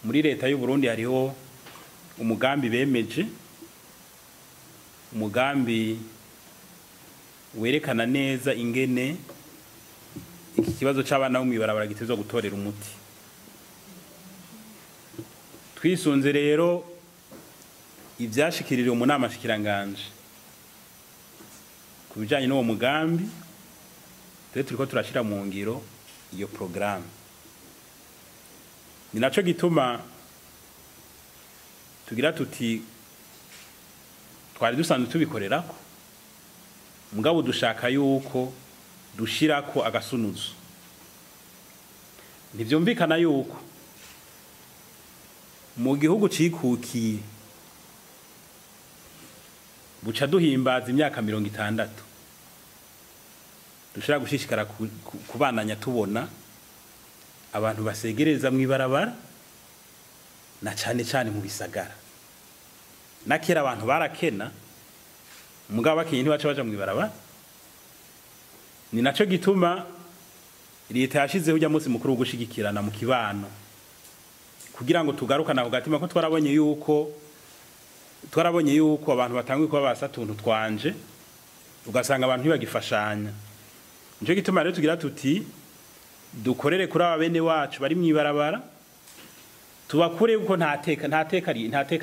muri leta y'u Burundi hariho umugambi bemeje, umugambi werekana neza ingene iki kibazo c'abana bo mwibarabara gitezwa gutorera umuti. Twisunze rero ivyashikiririwe mu nama shikiranganje ku bijanye n'uwo mugambi, turiko turashira mu ngiro iyo programme. Ni naco gituma tugira tuti twari dusanzwe tubikorerako, mugabo dushaka yuko dushirako agasunuzo. Ntivyumvikana yuko mu gihugu cikukiye buca duhimbaza imyaka 60 dushira gushishikara kubananya tubona abantu basegereza mwibarabara na cane mu bisagara. Nakera abantu barakena, mugabo bakenye ntibaca baja mwibarabara. Ni naco gituma leta yashizeho ujya munsi mukuru wo gushigikirana mu kibano, kugira ngo tugarukana kugatima ko twarabonye yuko abantu batangwe kuba basatuntu twanje, ugasanga abantu ntibagifashanya. Nico gituma rero tugira tuti dukorere kuri aba bene wacu bari mwibarabara, tubakure uko nta teka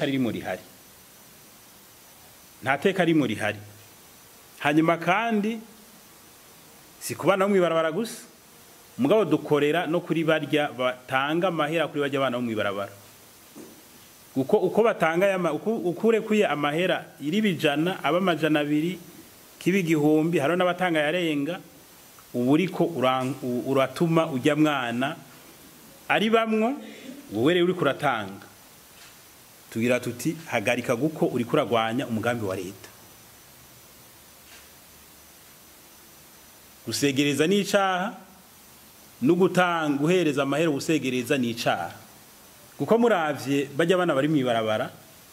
rimo rihari. Hanyuma kandi si kubana bo mwibarabara gusa, mugabo dukorera no kuri barya batanga amahera kuri barya abana bo mwibarabara. Uko batanga ukure kuye amahera iri bijana aba majana 2 kibi gihumbi, haro n'abatanga yarenga, uburiko uratuma ujya mwana ari bamwo wowe uri kuratanga. Tugira tuti hagarika guko uri kuragwanya umugambi wa leta. Gusegereza ni icaha, no gutanga guhereza amahera gusegereza ni icaha. Kuko muravye bajya abana bari mwibarabara,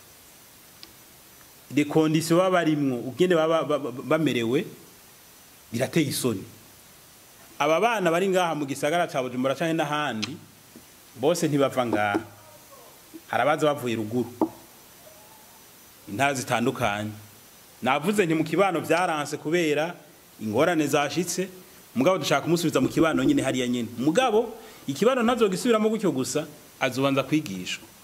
de conditions babarimwo ugende bamerewe birateye isoni. Aba bana bari ngaha mu gisagara ca Bujumbura canke n'ahandi bose ntibava ngaha, harabaza bavuye ruguru intara zitandukanye. Navuze nti mu kibano vyaranse kubera ingorane zashitse, mugabo dushaka kumusubiza mu kibano nyine hariya nyine. Mugabo ikibano ntazogisubiramo gutyo gusa, azobanza kwigishwa.